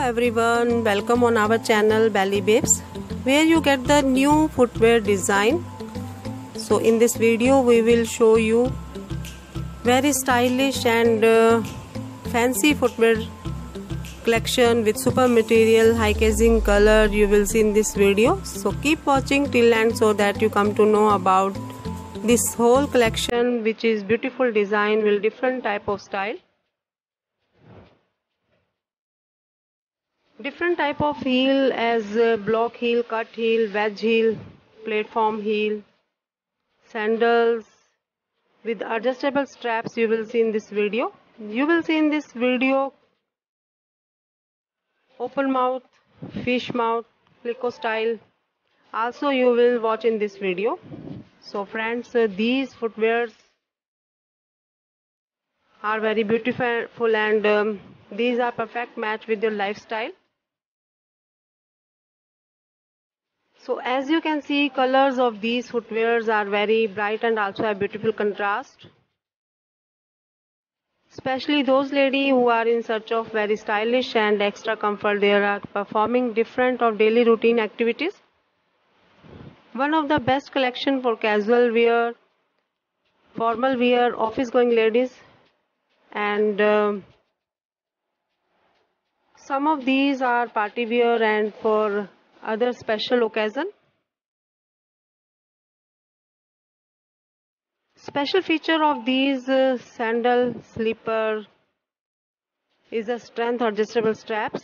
everyone, welcome on our channel Belly Babes, where you get the new footwear design. So in this video we will show you very stylish and fancy footwear collection with super material, high casing color you will see in this video. So keep watching till end so that you come to know about this whole collection, which is beautiful design with different type of style. Different type of heel as block heel, cut heel, wedge heel, platform heel, sandals with adjustable straps you will see in this video. You will see in this video open mouth, fish mouth, flico style. Also you will watch in this video. So friends, these footwears are very beautiful and these are perfect match with your lifestyle. So as you can see, colors of these footwears are very bright and also a beautiful contrast. Especially those ladies who are in search of very stylish and extra comfort, they are performing different of daily routine activities. One of the best collection for casual wear, formal wear, office going ladies, and some of these are party wear and for other special occasion. Special feature of these sandal slipper is the strength adjustable straps,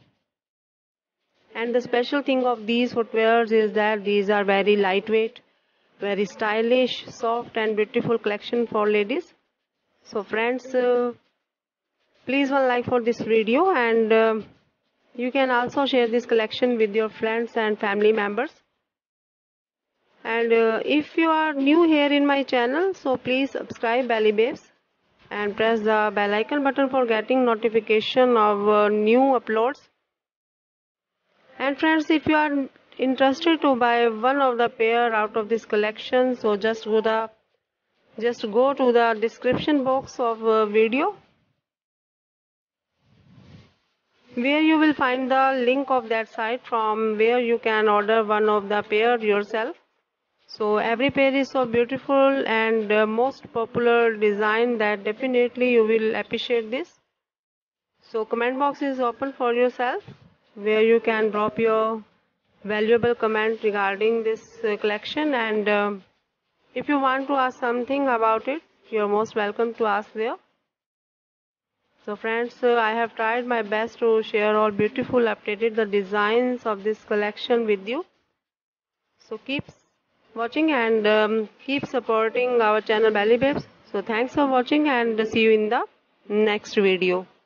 and the special thing of these footwears is that these are very lightweight, very stylish, soft and beautiful collection for ladies. So friends, please one like for this video, and you can also share this collection with your friends and family members. And if you are new here in my channel, so please subscribe Belly Babes and press the bell icon button for getting notification of new uploads. And friends, if you are interested to buy one of the pair out of this collection, so just go to the description box of video, where you will find the link of that site from where you can order one of the pair yourself. So every pair is so beautiful and most popular design that definitely you will appreciate this. So comment box is open for yourself, where you can drop your valuable comment regarding this collection, and if you want to ask something about it, you are most welcome to ask there. So friends, I have tried my best to share all beautiful updated the designs of this collection with you. So keep watching and keep supporting our channel Belly Babes. So thanks for watching and see you in the next video.